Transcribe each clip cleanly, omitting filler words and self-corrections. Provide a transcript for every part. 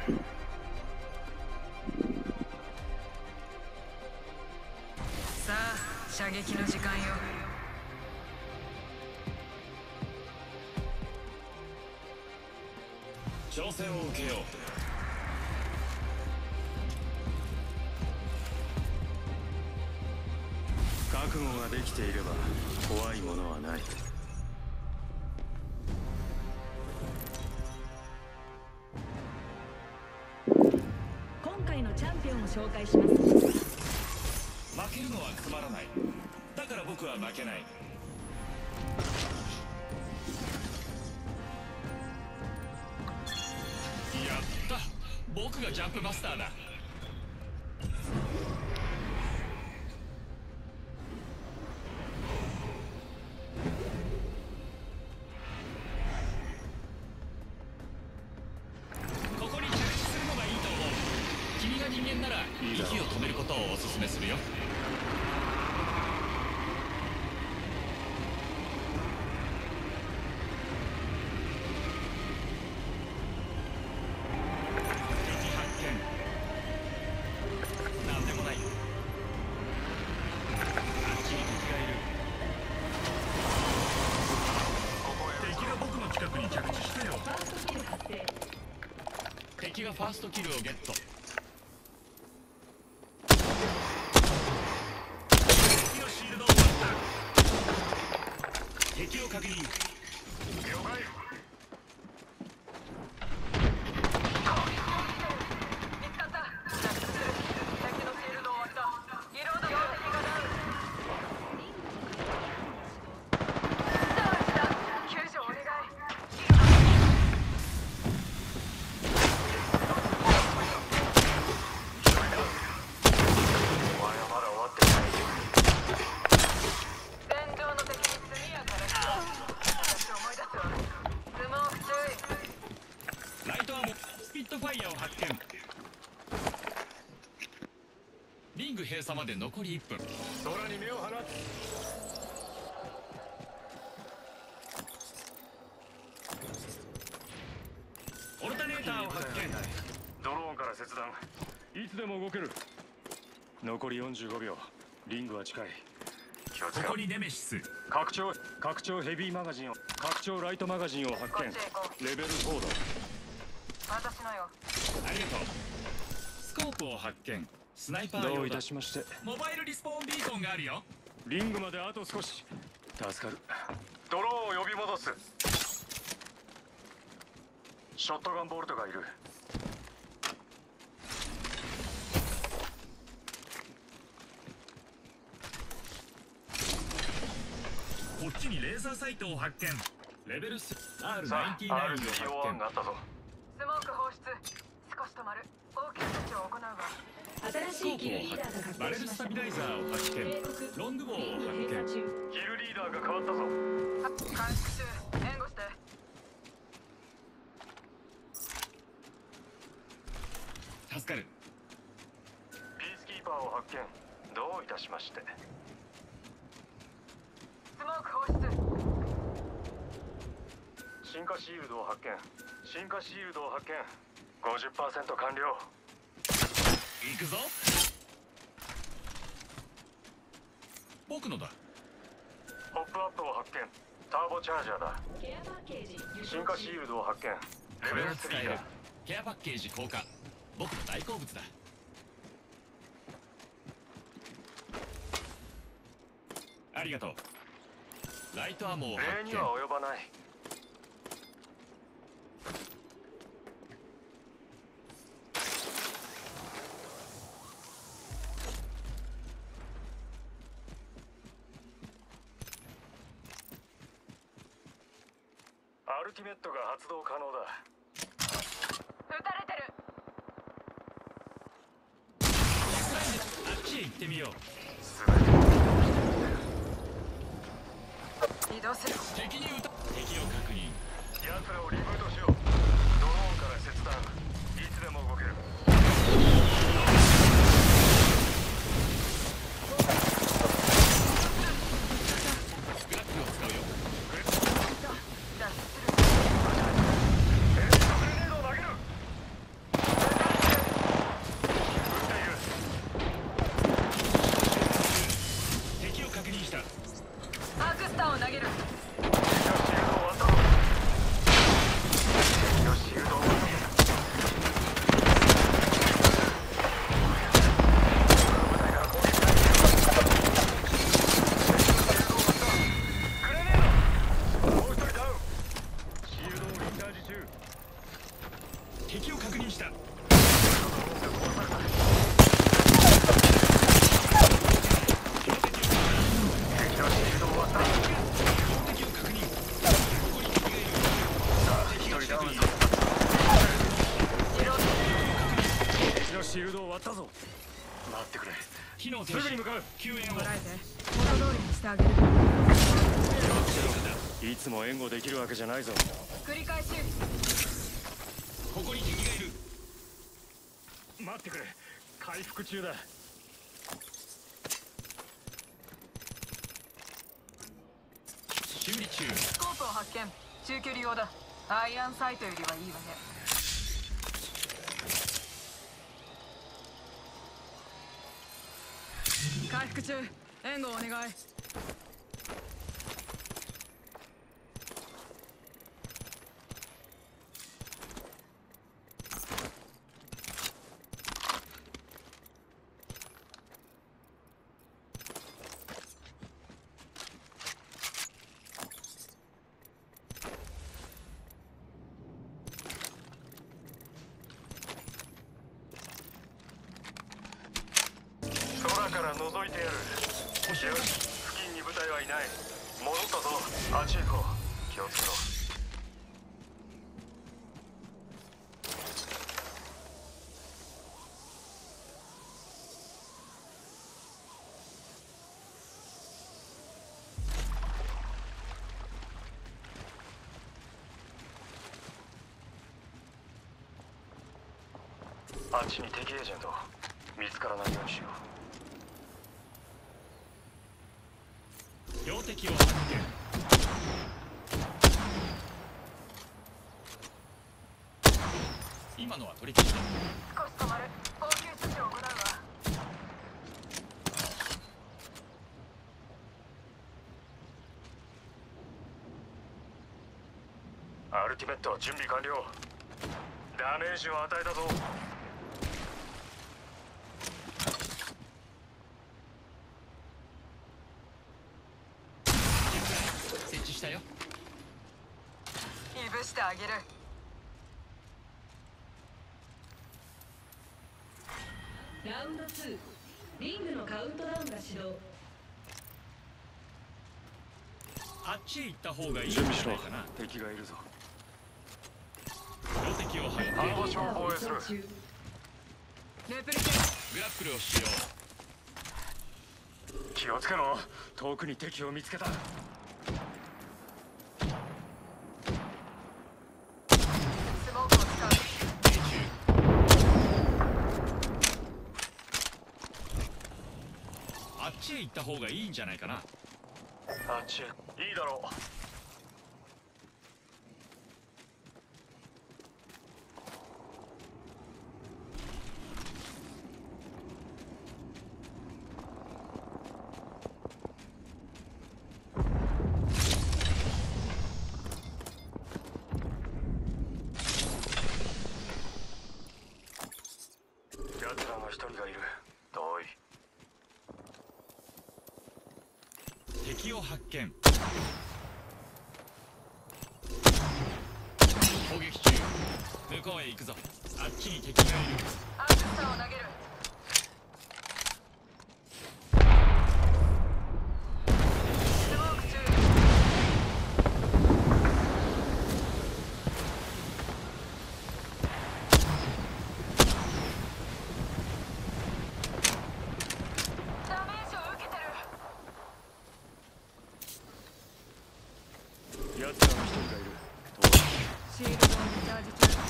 さあ射撃の時間よ。 挑戦を受けよう。覚悟ができていれば怖いものはない。 今回のチャンピオンを紹介します。 負けるのはつまらない。だから僕は負けない。やった、僕がジャンプマスターだ。ここに着地するのがいいと思う。君が人間なら息を止めることをお勧めするよ。敵がファーストキルをゲット。敵のシールドを割った。敵を確認。了解。見つかった。敵のシールドを割った。リロードが敵がダウン。救助お願い。リング閉鎖まで残り1分。空に目を放つ。オルタネーターを発見。ドローンから切断。いつでも動ける。残り45秒。リングは近い。ここにネメシス。拡張ヘビーマガジンを、拡張ライトマガジンを発見。レベル4だ。私のよ。ありがとう。スコープを発見。スナイパー用だ。どういたしまして。モバイルリスポーンビーコンがあるよ。リングまであと少し。助かる。ドローンを呼び戻す。ショットガンボルトがいる。こっちにレーザーサイトを発見。レベル R99 を発見。があったぞ。スモーク放出。少し止まる。応急処置を行うわ。 新しいキルリーダーが確バレルスタビライザーを発見。ロングボウを発見。キルリーダーが変わったぞ。監視中。援護して。助かる。ピースキーパーを発見。どういたしまして。スモーク放出。進化シールドを発見。進化シールドを発見。50% 完了。行くぞ。僕のだ。ポップアップを発見。ターボチャージャーだ。進化シールドを発見。レベル3だ。ケアパッケージ効果。僕の大好物だ。ありがとう。ライトアーモーを発見。礼には及ばない。アルティメットが発動可能だ。撃たれてる。あっちへ行ってみよう。移動する。敵に撃た。敵を確認。奴らをリブートしよう。ドローンから切断。いつでも動ける。スクラップを使うよ。脱出する。グレネードを投げる。 シールドを割ったぞ。待ってくれ。 機能停止。 すぐに向かう。 救援を。 捉えて元通りにしてあげる。 いつも援護できるわけじゃないぞ。 繰り返し。 ここに敵がいる。 待ってくれ。回復中だ。 修理中。 スコープを発見。中距離用だ。アイアンサイトよりはいいわね。回復中。援護お願い。 空から覗いてやる。よし、付近に部隊はいない。戻ったぞ。あっち行こう。気をつけろ。あっちに敵エージェント。見つからないようにしよう。 標的を発見。今のは取り消しだ。 少し止まる。応急処置を行うわ。 アルティメット準備完了。ダメージを与えたぞ。 設置したよ。 いぶしてあげる。 ラウンド2リングのカウントダウンが始動。 あっちへ行った方がいいんじ準備しろゃないかな。。 敵がいるぞ。 標的を発見。 反場所を防衛する。 レプリケン。 グラップルを使用。 気をつけろ。遠くに敵を見つけた。 スモークを使う。 命中。あっちへ行った方がいいんじゃないかな。 あっちへ。いいだろう。奴らの一人がいる。遠い。 敵を発見。攻撃中。向こうへ行くぞ。あっちに敵がいる。 アクスターを投げる。スモーク中。ダメージを受けてる。 奴らの一人がいる。 シールドをリチャージ中。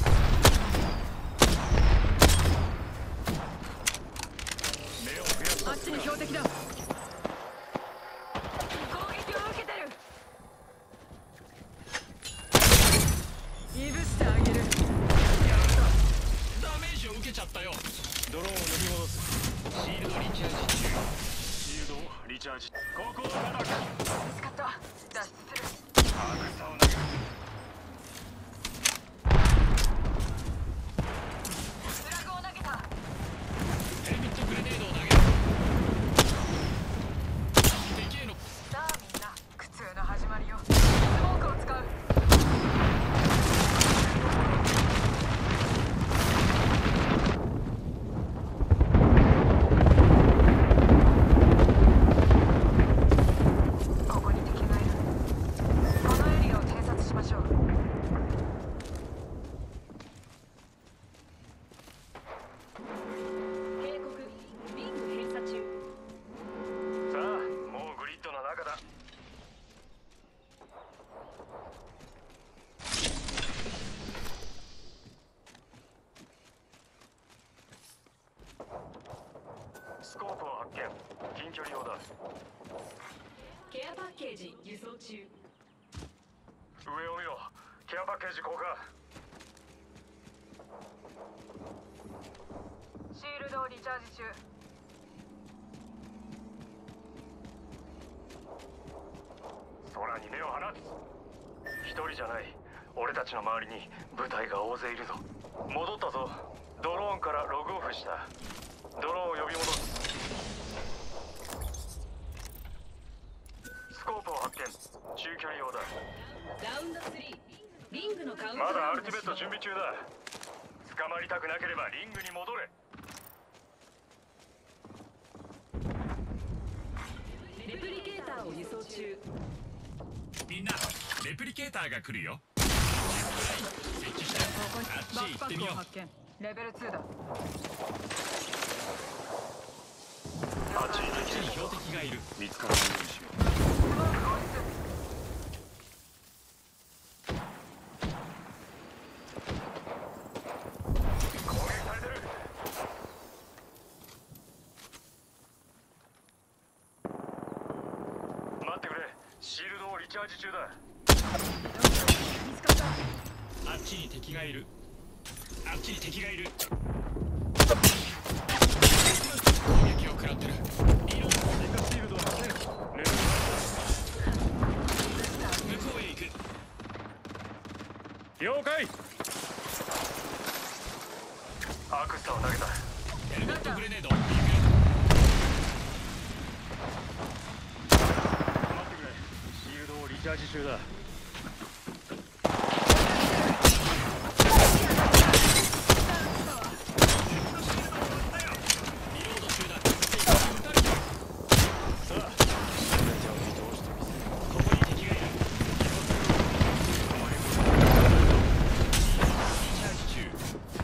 目を増やす。 あっちに標的だ。攻撃を受けてる。いぶしてあげる。 ダメージを受けちゃったよ。 ドローンを呼び戻す。 シールドリチャージ中。 シールドをリチャージ。ここを叩く。 見つかった。脱出する。 アクスタを投げる。 ージ輸送中。 上を見ろ。ケアパッケージ交換。 シールドをリチャージ中。 空に目を放つ。一人じゃない。俺たちの周りに部隊が大勢いるぞ。戻ったぞ。ドローンからログオフした。ドローンを呼び戻す。スコープを発見。中距離用だ。 ラウンド3。リングのカウントまだダウンがアルティメット準備中だ。捕まりたくなければリングに戻れ。 レプリケーターを輸送中。 みんなレプリケーターが来るよ。ジップライン設置してあっちバックパッ行ってみよう。 クを発見。レベル2だ。 あっちにあっちに標的がいる。 見つからないようにしよう。 スモーク放出。 攻撃されてる。待ってくれ。シールドをリチャージ中だ。 見つかった。 あっちに敵がいる。あっちに敵がいる。攻撃を食らってる。リロード。 追加シールドを発見。レベル向こうへ行く。 了解。アクスタを投げた。 ヘルメットグレネード。 待ってくれ。シールドをリチャージ中だ。 リロード中だ。 さあ、全てを見通してみせる。 ここに敵がいる。リチャージ中。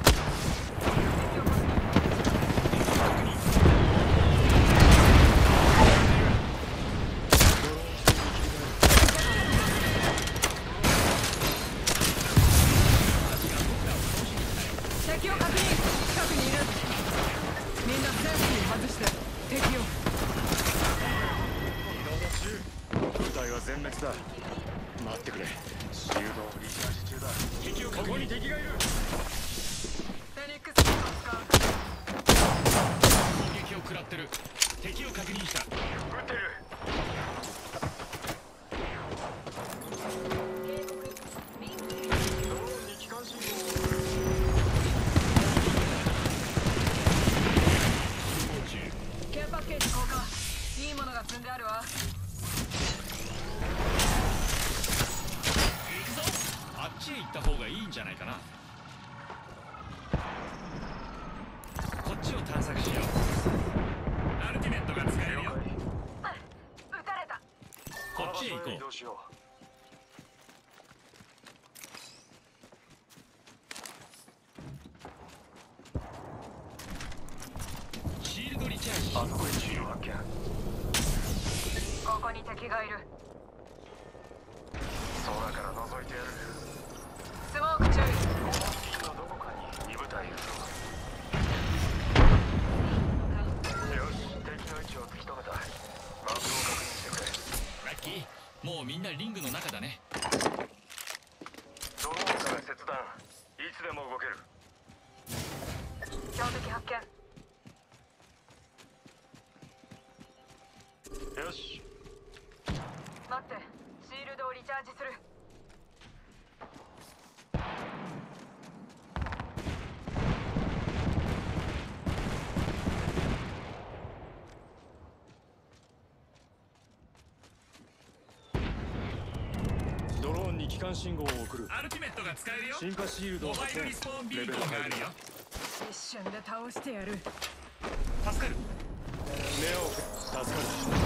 敵を確認。近くにいる。みんなセーフに外して敵を。 リロード中。部隊は全滅だ。待ってくれ。シールドをリチャージ中だ。 敵をここに確認。 敵がいる。 フェニックスを使う。 攻撃を食らってる。敵を確認した。 撃ってる。ドローンに機関信号を送る。 ケアパッケージ交換。いいものが積んであるわ。 行くぞ。あっちへ行った方がいいんじゃないかな。こっちを探索しよう。アルティメットが使えるよ。 撃たれた。 こっちへ行こ移動しよう。シールドリチャージ。 う。あそこにシール発見。 ここに敵がいる。 空から覗いてやる。 スモーク注意。 この付近のどこかに2部隊いるぞ。よし、敵の位置を突き止めた。マップを確認してくれ。 ラッキー。もうみんなリングの中だね。 ドローンから切断。いつでも動ける。 標的発見。 よし。 待って。シールドをリチャージする。 ドローンに機関信号を送る。 アルティメットが使えるよ。 進化シールドをモバ発見。 イルリスポーンビーコンがあるよ。 一瞬で倒してやる。 助かる。 目を助かる。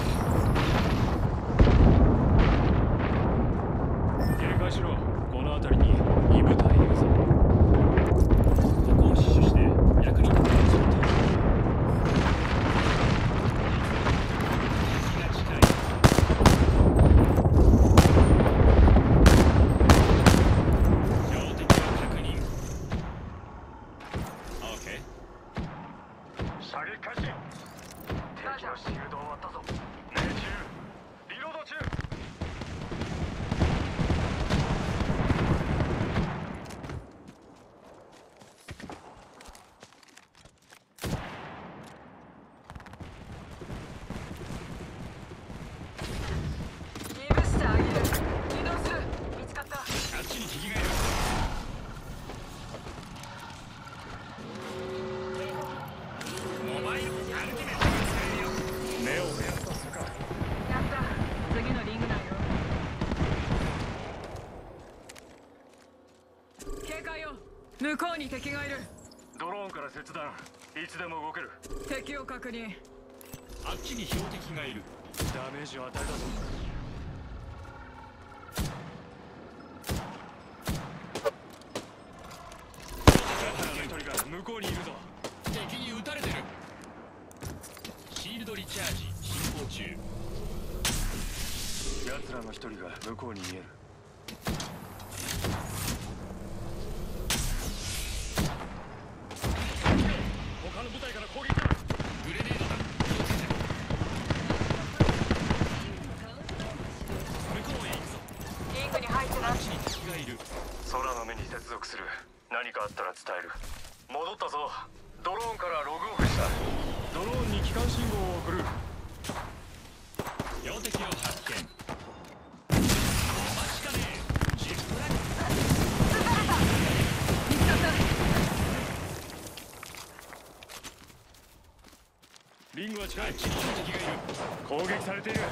警戒しろ。この辺りに2部隊いるぞ。 ここを死守して役に立てる仕事。敵が近い。標的を確認。OK。 射撃開始。敵のシールドを割ったぞ。命中。リロード中。 向こうに敵がいる。 ドローンから切断。いつでも動ける。 敵を確認。 あっちに標的がいる。 ダメージを与えたぞ。一人が向こうにいるぞ。 敵に撃たれてる。シールドリチャージ進行中。 奴らの一人が向こうに見える。他の部隊から攻撃だ。 グレネードだ。気をつけて。向こうへ行くぞ。 リングに入ってなあっちに敵がいる。 空の目に接続する。何かあったら伝える。戻ったぞ。ドローンからログオフした。ドローンに機関信号を送る。 標的を発見。お待ちかねえ。ジップライン。 見つかった。 リングは近い。 あっちに敵がいる。 攻撃されている。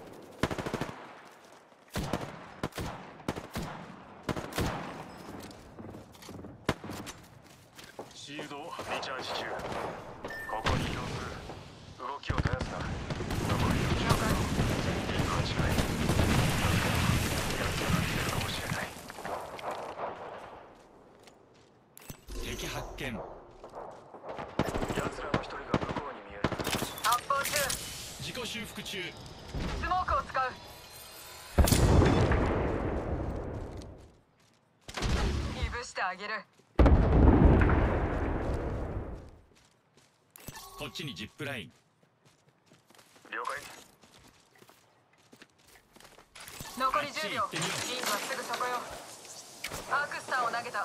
シールドをリチャージ中。ここに移動する。動きを絶やすな。残り4秒。リングは近い。奴らが来てるかもしれない。 敵発見。 奴らの一人が向こうに見える。 発砲中。 自己修復中。 スモークを使う。いぶしてあげる。 こっちにジップライン。 了解。 残り10秒。 あっちへ行ってみよう。 リングはすぐそこよ。アークスターを投げた。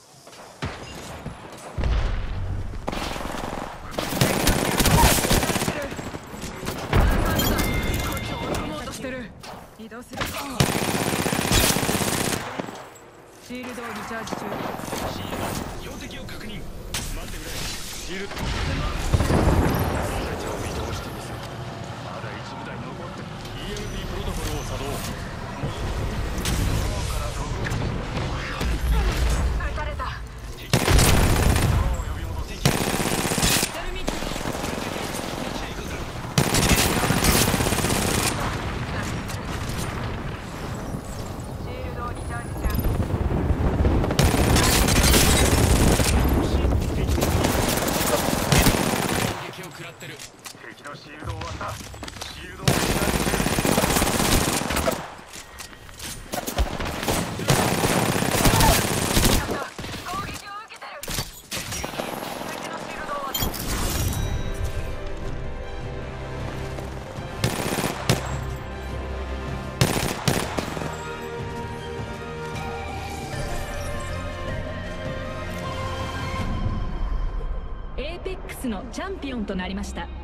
こっちを追い込もうとしてる。移動する。シールドをリチャージ中。 シールド標的を確認。 待ってくれ。シールド。全てを見通してみせる。まだ一部隊残ってる。EMP プロトコルを作動。ドローンからログオフ。 撃たれた。 敵ドローンを呼び戻す。 敵がテルミット。 チェイクだ。 シールドをリチャージ中。 攻撃を食らってる。 敵のシールドを割った。シールドをリチャージ中。 攻撃を受けてる。 敵がダウン。 敵のシールドを割った。 エーペックスのチャンピオンとなりました。